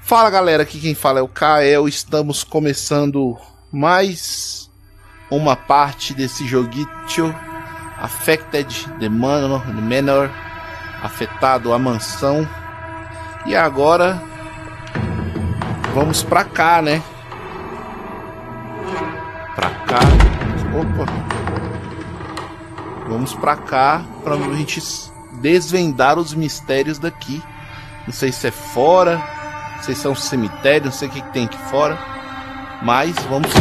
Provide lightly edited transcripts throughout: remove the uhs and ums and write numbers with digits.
Fala galera, aqui quem fala é o Kael. Estamos começando mais uma parte desse joguinho Affected the Manor, afetado a mansão. E agora vamos pra cá, né? Pra cá. Opa. Vamos pra cá pra gente desvendar os mistérios daqui. Não sei se é fora, não sei se é um cemitério, não sei o que tem aqui fora. Mas vamos...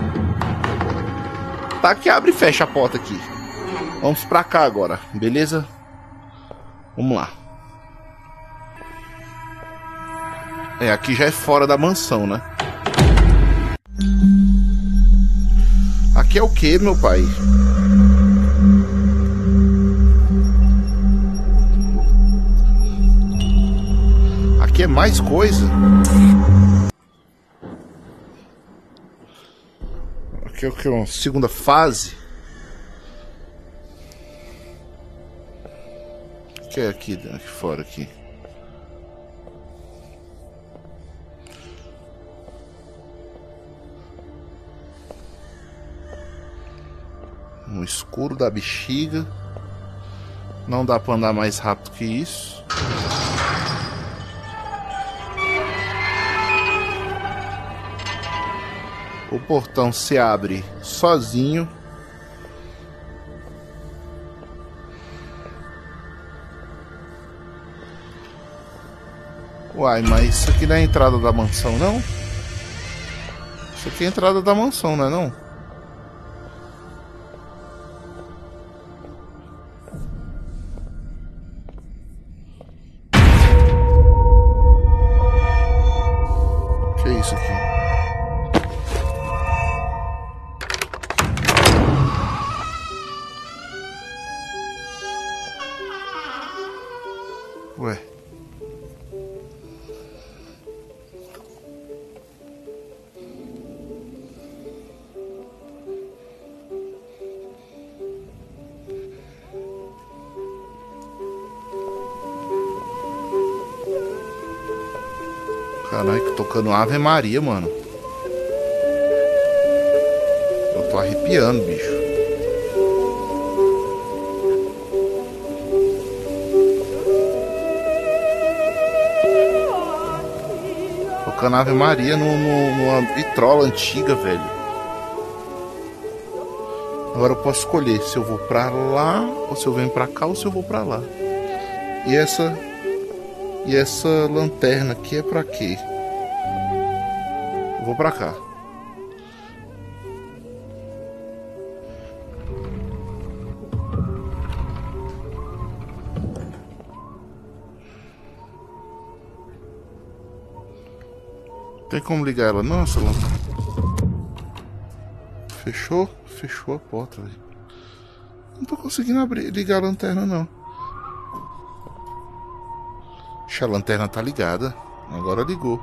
Tá que abre e fecha a porta aqui. Vamos pra cá agora, beleza? Vamos lá. É, aqui já é fora da mansão, né? Aqui é o que, meu pai? Aqui é mais coisa. Aqui é o que? Uma segunda fase. O que é aqui fora aqui? No escuro da bexiga. Não dá pra andar mais rápido que isso. O portão se abre sozinho. Uai, mas isso aqui não é a entrada da mansão, não? Isso aqui é a entrada da mansão, não é não? Que é isso aqui? Ué. Caralho, tocando Ave Maria, mano. Eu tô arrepiando, bicho. Tocando Ave Maria numa vitrola antiga, velho. Agora eu posso escolher se eu vou pra lá, ou se eu venho pra cá, ou se eu vou pra lá. E essa lanterna aqui é pra quê? Eu vou pra cá. Tem como ligar ela? Não, essa lanterna. Fechou? Fechou a porta, velho. Não tô conseguindo ligar a lanterna, não. A lanterna tá ligada. Agora ligou.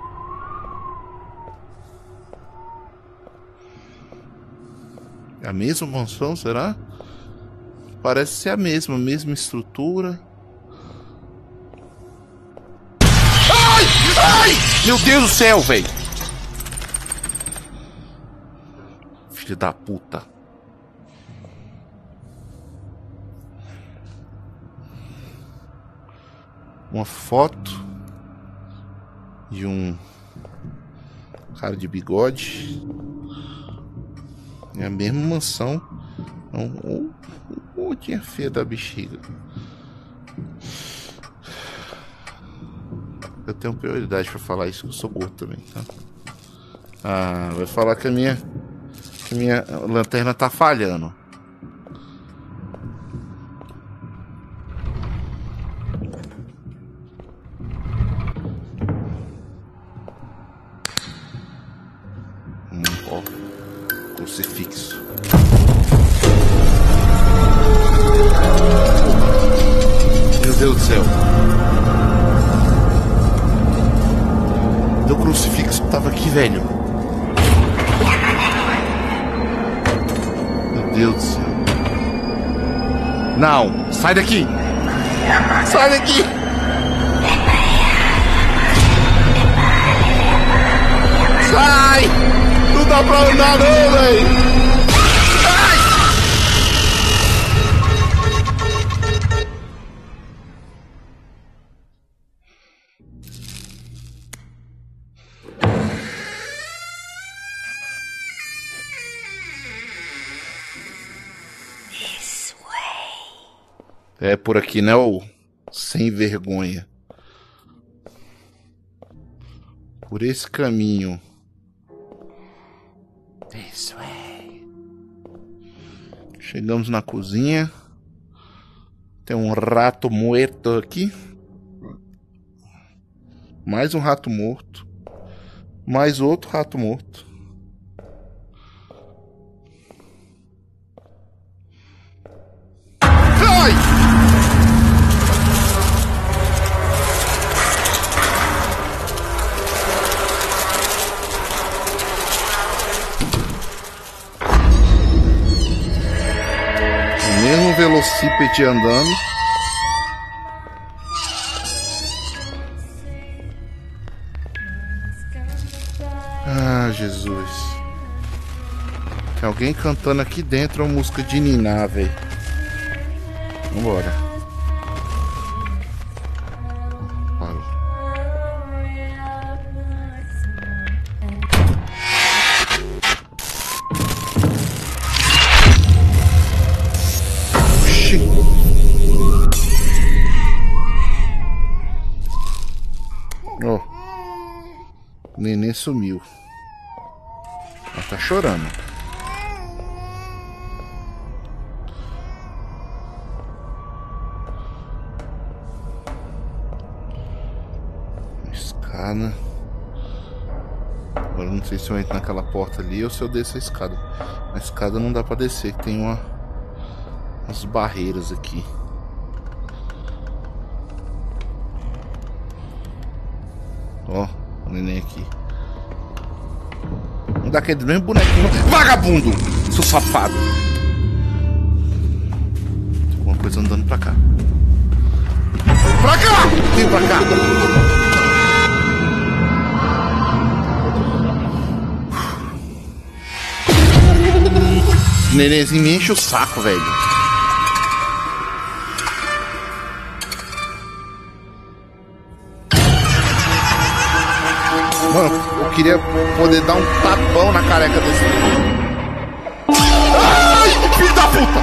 É a mesma mansão, será? Parece ser a mesma estrutura. Ai! Ai! Meu Deus do céu, velho! Filho da puta. Uma foto de um cara de bigode. É a mesma mansão. Ou tinha feia da bexiga. Eu tenho prioridade pra falar isso, que eu sou gordo também, tá? Ah, vai falar que a minha lanterna tá falhando. Ó, crucifixo. Meu Deus do céu. O crucifixo tava aqui, velho. Meu Deus do céu. Não, sai daqui. Sai daqui. dá pra andar não, velho. É por aqui, né, ô sem vergonha. Por esse caminho. This way. Chegamos na cozinha. Tem um rato morto aqui. Mais um rato morto. Mais outro rato morto. Ai! O mesmo velocípede andando. Ah, Jesus. Tem alguém cantando aqui dentro a música de Niná, velho. Vambora. Parou. Oxi. Ó. O neném sumiu. Ela tá chorando. Escada. Agora não sei se eu entro naquela porta ali ou se eu desço a escada. A escada não dá pra descer, que tem umas barreiras aqui. Ó, o neném aqui. Um daquele mesmo bonequinho. Vagabundo! Seu safado! Tem alguma coisa andando pra cá. Pra cá! Vem pra cá! Esse nenenzinho me enche o saco, velho. Mano, eu queria poder dar um tapão na careca desse menino. Ai, filho da puta!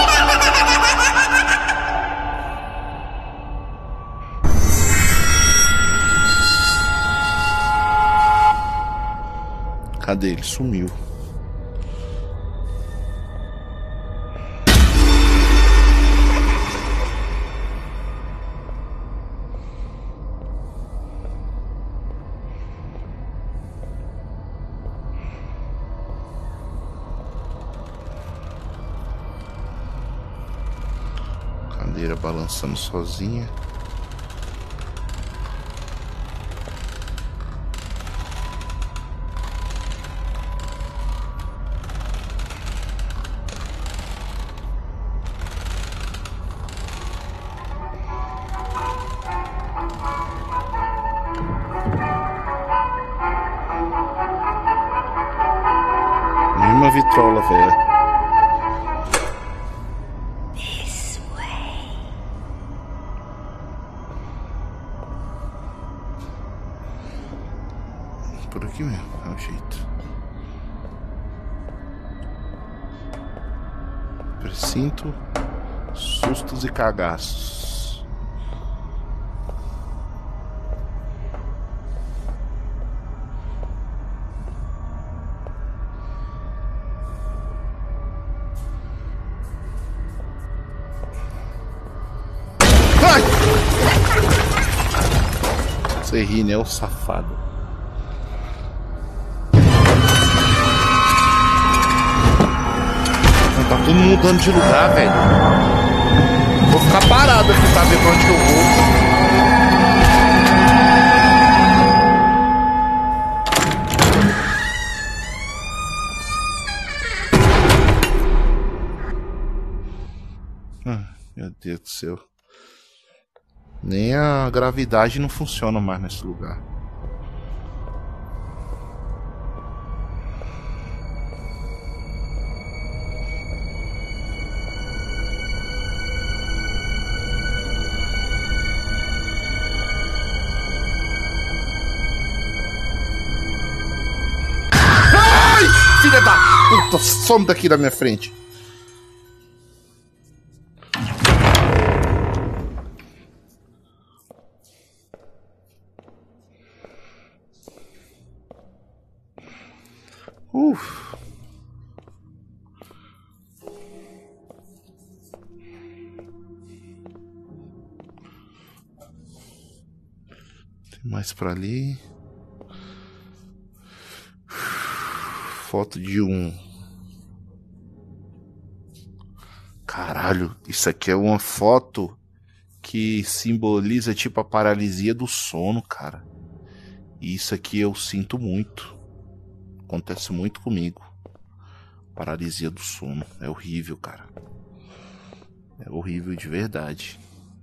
Cadê ele? Sumiu. Cadeira balançando sozinha. Mesma vitrola, velho. Por aqui mesmo, é o jeito. Precinto, sustos e cagaços. Vai! Você ri, né, ô safado? Tá todo mundo mudando de lugar, velho. Vou ficar parado aqui pra ver pra onde que eu vou. Meu Deus do céu. Nem a gravidade não funciona mais nesse lugar. filha da puta! Some daqui da minha frente. Tem mais pra ali. Foto de um... Caralho, isso aqui é uma foto que simboliza tipo a paralisia do sono, cara. E isso aqui eu sinto muito. Acontece muito comigo. Paralisia do sono. É horrível, cara. É horrível de verdade.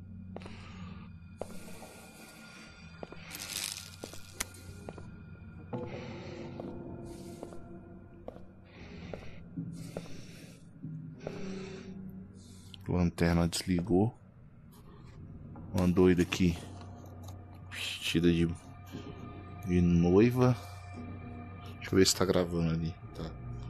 Lanterna desligou. Uma doida aqui vestida de noiva. Deixa eu ver se tá gravando ali. Tá.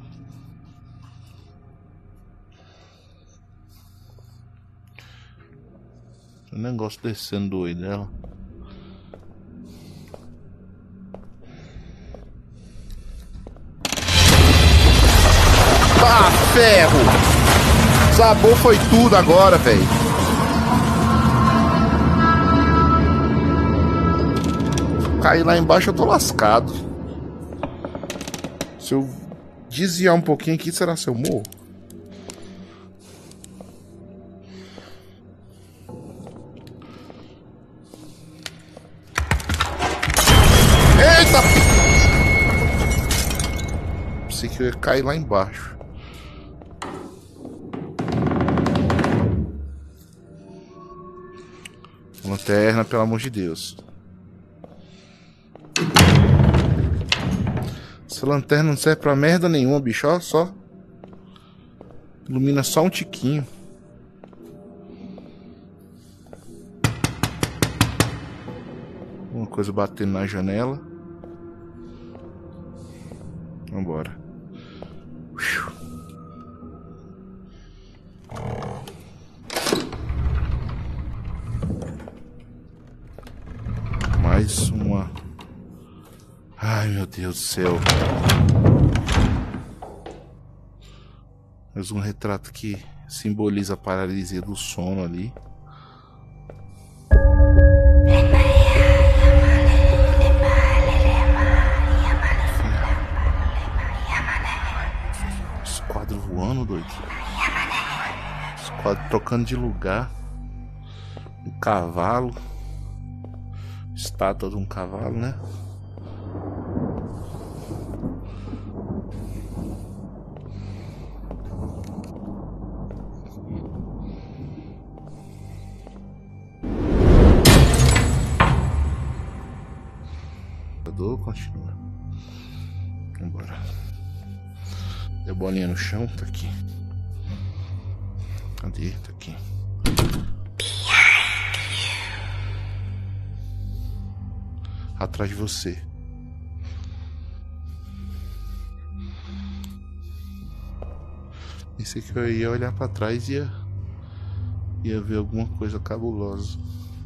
O negócio descendo doido dela. Ah, ferro! Desabou foi tudo agora, velho. Cair lá embaixo eu tô lascado. Se eu desviar um pouquinho aqui, será que eu morro? Eita! Pensei que eu ia cair lá embaixo. Lanterna, pelo amor de Deus. Essa lanterna não serve pra merda nenhuma, bicho. Ó, só. Ilumina só um tiquinho. Uma coisa batendo na janela. Vambora. Mais uma. Ai, meu Deus do céu. Mais um retrato que simboliza a paralisia do sono ali. Esse quadro voando, doido. Esse quadro trocando de lugar. Um cavalo. Estátua de um cavalo, né? Continua. Vambora. Deu bolinha no chão, tá aqui. Cadê? Tá aqui. Atrás de você. Pensei que eu ia olhar pra trás e ia ver alguma coisa cabulosa.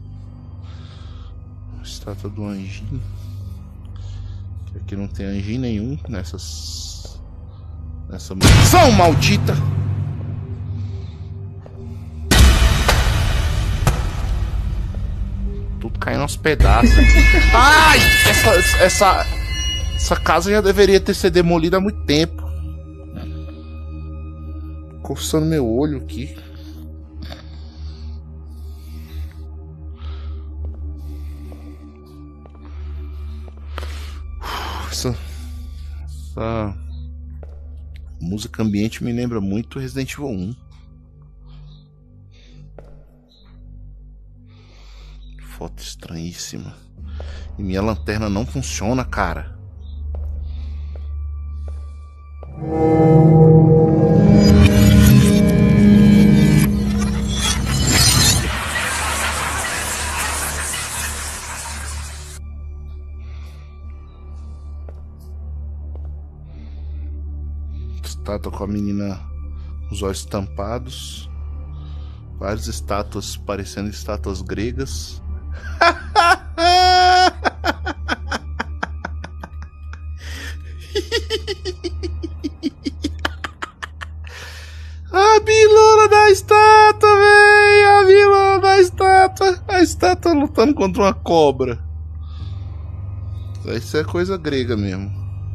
Estátua do anjinho. Aqui não tem anjinho nenhum nessa mansão maldita. Tudo caindo aos pedaços. Ai! Essa casa já deveria ter sido demolida há muito tempo. Coçando meu olho aqui. Essa música ambiente me lembra muito Resident Evil 1. Foto estranhíssima. E minha lanterna não funciona, cara. Estátua com a menina com os olhos tampados. Várias estátuas parecendo estátuas gregas. A bilola da estátua, véi! A bilola da estátua! A estátua lutando contra uma cobra. Isso é coisa grega mesmo.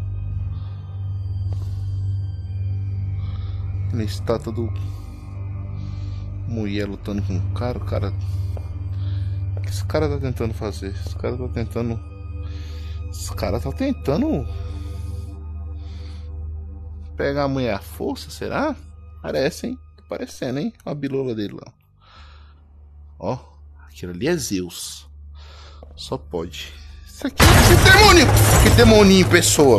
A estátua do mulher lutando com o cara. O que esse cara tá tentando fazer? Esse cara tá tentando pegar a mulher à força, será? Parece, hein? Tá parecendo, hein? Olha a bilola dele lá. Ó, aquilo ali é Zeus. Só pode. Isso aqui é que demônio! Que demoninho, pessoa!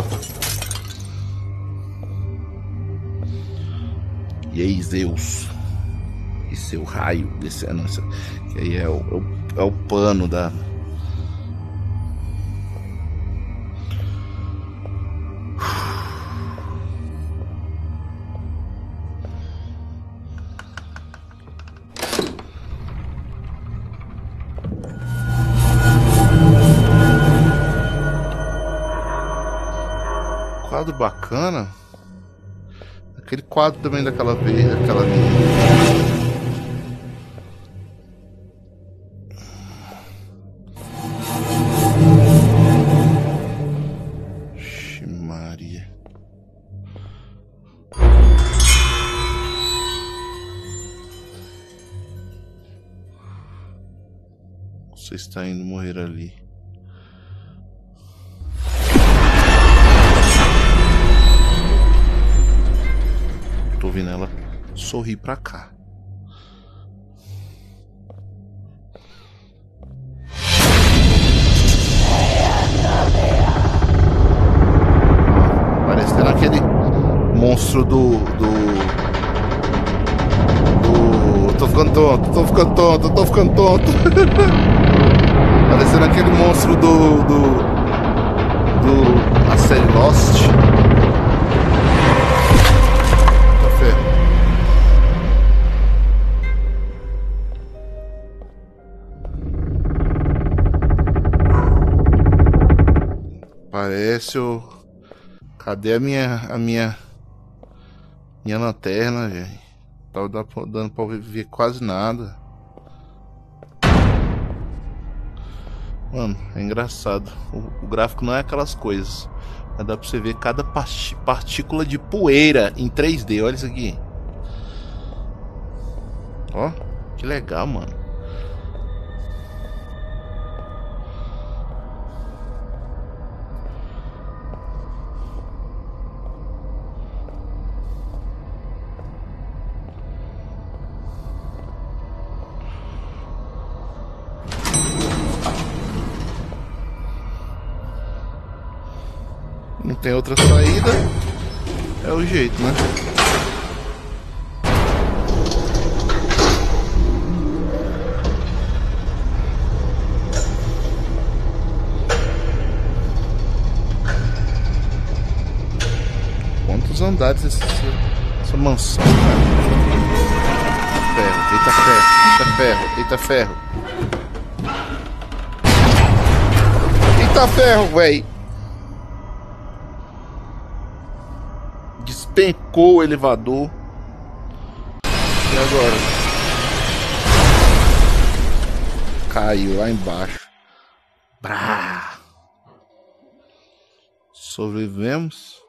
E aí, Zeus? E seu raio desse. Nossa, que aí é o pano da. Quadro bacana. Aquele quadro também daquela vez, aquela linha. Maria. Você está indo morrer ali. Tô vendo ela sorrir pra cá. Parecendo aquele monstro do... Tô ficando tonto. Parecendo aquele monstro a série Lost. Parece o... Cadê a minha lanterna, gente? Tá dando pra ver quase nada. Mano, é engraçado. O gráfico não é aquelas coisas. Mas dá pra você ver cada partícula de poeira em 3D. Olha isso aqui. Ó, que legal, mano. Não tem outra saída. É o jeito, né? Quantos andares essa mansão, cara? Eita ferro. Eita ferro, véi. Despencou o elevador. E agora? Caiu lá embaixo. Brá. Sobrevivemos?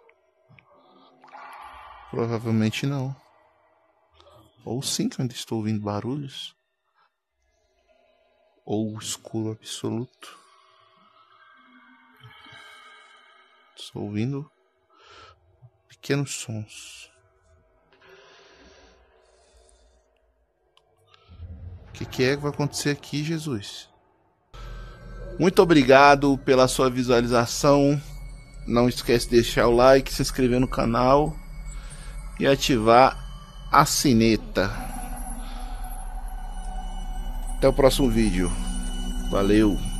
Provavelmente não. Ou sim, que eu ainda estou ouvindo barulhos. Ou escuro absoluto. Estou ouvindo pequenos sons. O que é que vai acontecer aqui, Jesus? Muito obrigado pela sua visualização. Não esquece de deixar o like, se inscrever no canal e ativar a sineta. Até o próximo vídeo. Valeu!